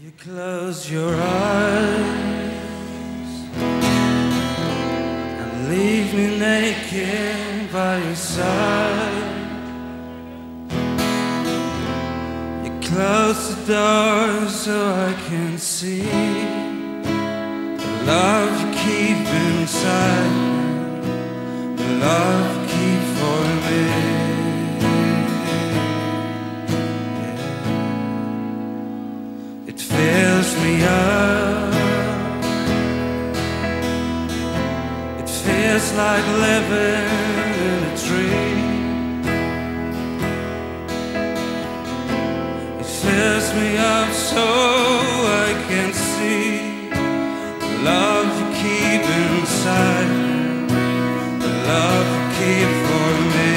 You close your eyes and leave me naked by your side. You close the door so I can see the love you keep inside, the love you keep for me. It fills me up. It feels like living in a tree. It fills me up so I can see the love you keep inside, the love you keep for me.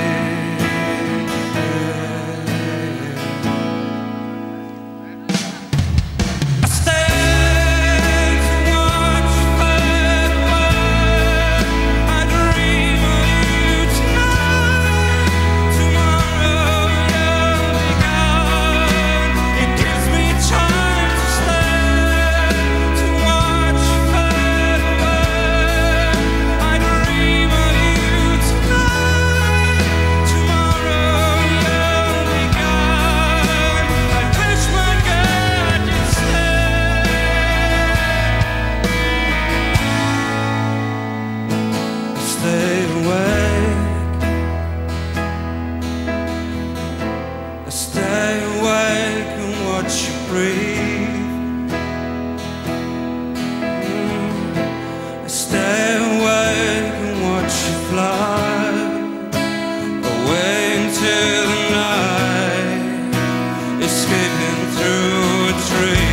Stay awake and watch you breathe. Stay awake and watch you fly away into the night, escaping through a tree.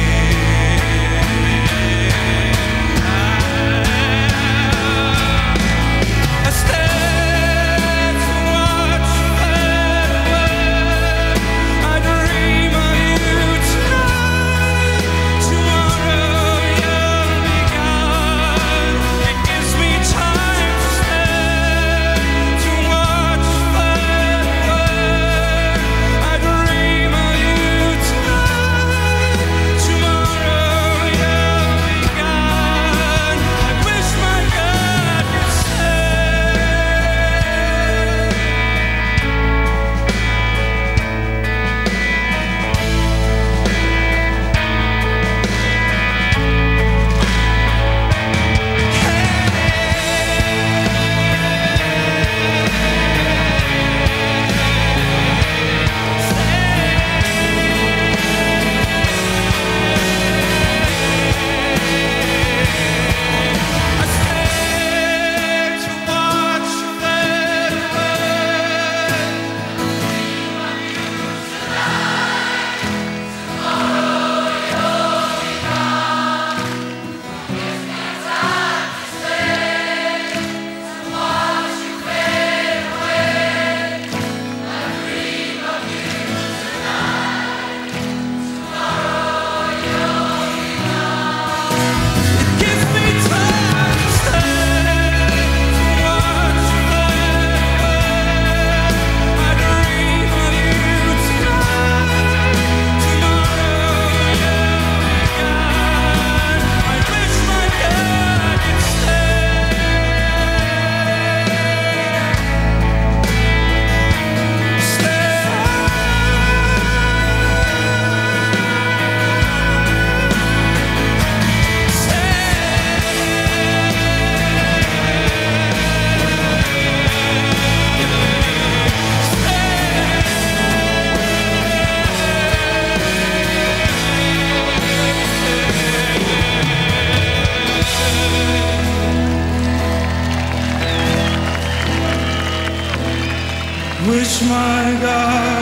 Wish my God